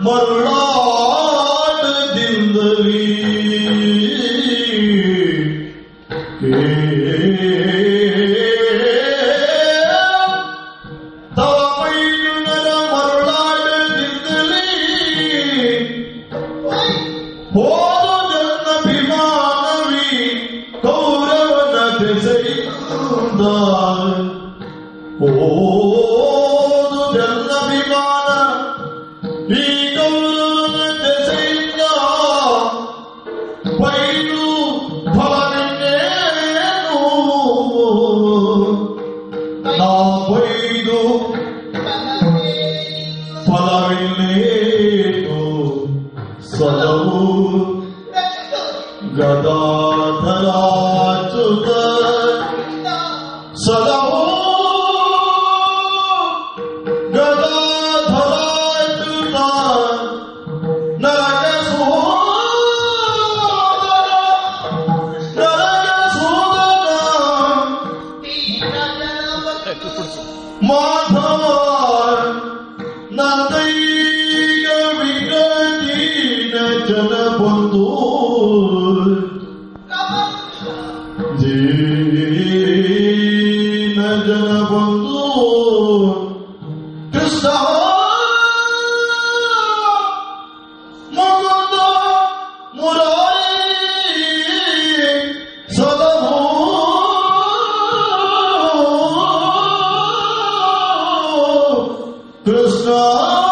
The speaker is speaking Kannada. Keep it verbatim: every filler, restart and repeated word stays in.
ಮರುಳಾಟದಿಂದಲೀ ತವಪೈಯುನರ ಮರುಳಾಟದಿಂದಲೀ ಹೋದು ಜನ್ಮಭಿಮಾನವಿ ಕೌರವನ ದೆಸೆಯಿಂದ ಹೋದು ಜನ್ಮಭಿಮಾನ ಈ ಕೌರವನ ದೆಸೆಯಿಂದ ಪೈದು ಫಲವಿನ್ನೇನು ನಾ ಪೈದು ಫಲವಿನ್ನೇನು ಸಲವು ಗದಾಧರಾಚ್ಯುತ ಸಲವು ಗದಾಧರಾಚ್ಯುತ ನರಕ ಸೋದರ ನರಕ ಸೋದರ ಮಾಧವ ನಂದೈಗ ವಿಗತಿನ ಜನ ಬಂಧು ದೀನ ಜನ ಬಂಧು ಕೃಷ್ಣ ಮುಕುಂದ ಮುರಾರಿ ಸದಭೂ ಕೃಷ್ಣ